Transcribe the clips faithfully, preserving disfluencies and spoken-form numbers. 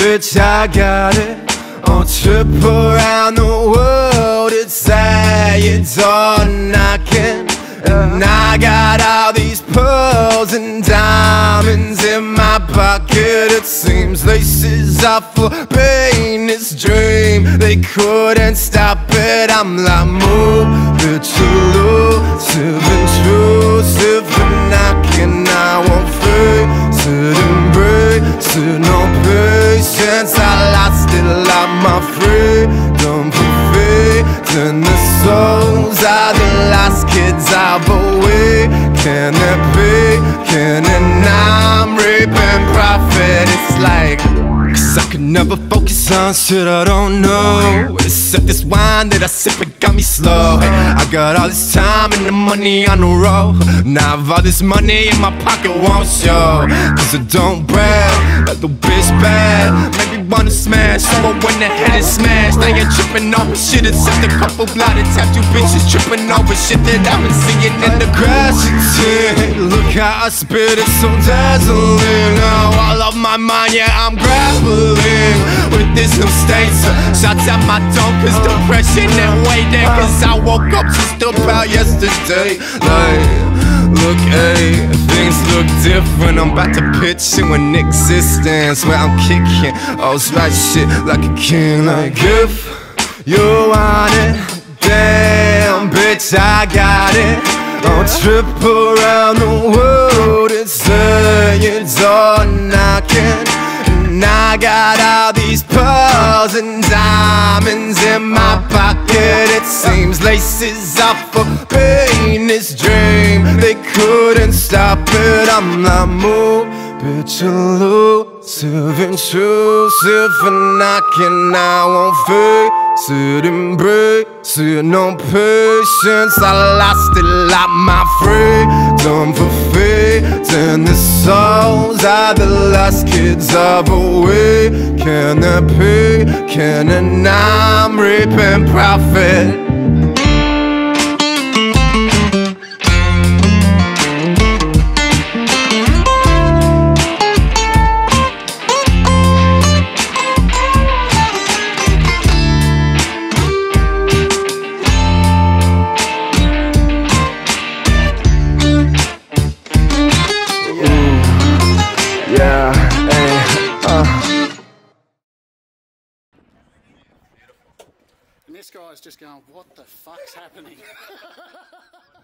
bitch, I got it. On trip around the world, it's at your door knocking. And I got all these pearls and diamonds in my pocket. It seems laces are for pain, this dream, they couldn't stop it. I'm like, move, bitch, illusive, intrusive, and knocking. I won't face it, embrace it, no patience. I lost it like my freedom for faith, and the souls of the lost kids I've awakened. They're peeking and I'm reaping profit. It's like, cause I could never focus on shit I don't know, except this wine that I sip, it got me slow. Hey, I got all this time and the money on the road. Now I've all this money in my pocket won't show, cause I don't brag like the bitch bad. Maybe wanna smash, so I went ahead and smashed. I ain't tripping over shit except a couple blotted tattoo bitches tripping over shit that I've been seeing in the grass. Look how I spit it so dazzling. Now all of my mind, yeah, I'm grappling with this new state. So shots at my dome, cause depression and waiting. Cause I woke up just about yesterday. Like, look, ayy, things look different. I'm about to pitch you an existence where I'm kicking all right shit like a king. Like, if you want it, damn, bitch, I got it. On trip around the world, it's at your door knocking. And I got all these pearls and diamonds in my pocket. It seems laces are for pain, this dream, they couldn't stop it. I'm not moved, bitch, illusive, intrusive, and knocking. I won't face it, embrace it, no patience. I lost it like my freedom for faith, and the souls of the lost kids of awakened. They're peeking and I'm reaping profit. Yeah, hey, uh. And this guy's just going, what the fuck's happening?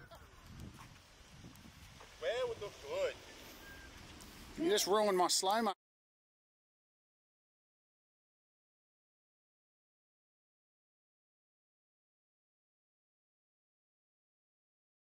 Where would look good? You just ruined my slow-mo.